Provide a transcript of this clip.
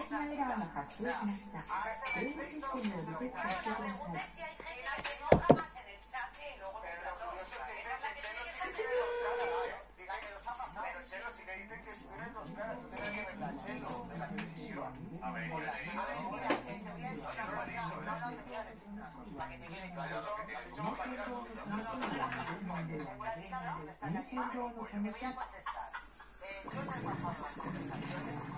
的なエラーが発生しました。ゲームシステムをリセットしてください。 Yo no he pasado las conversaciones.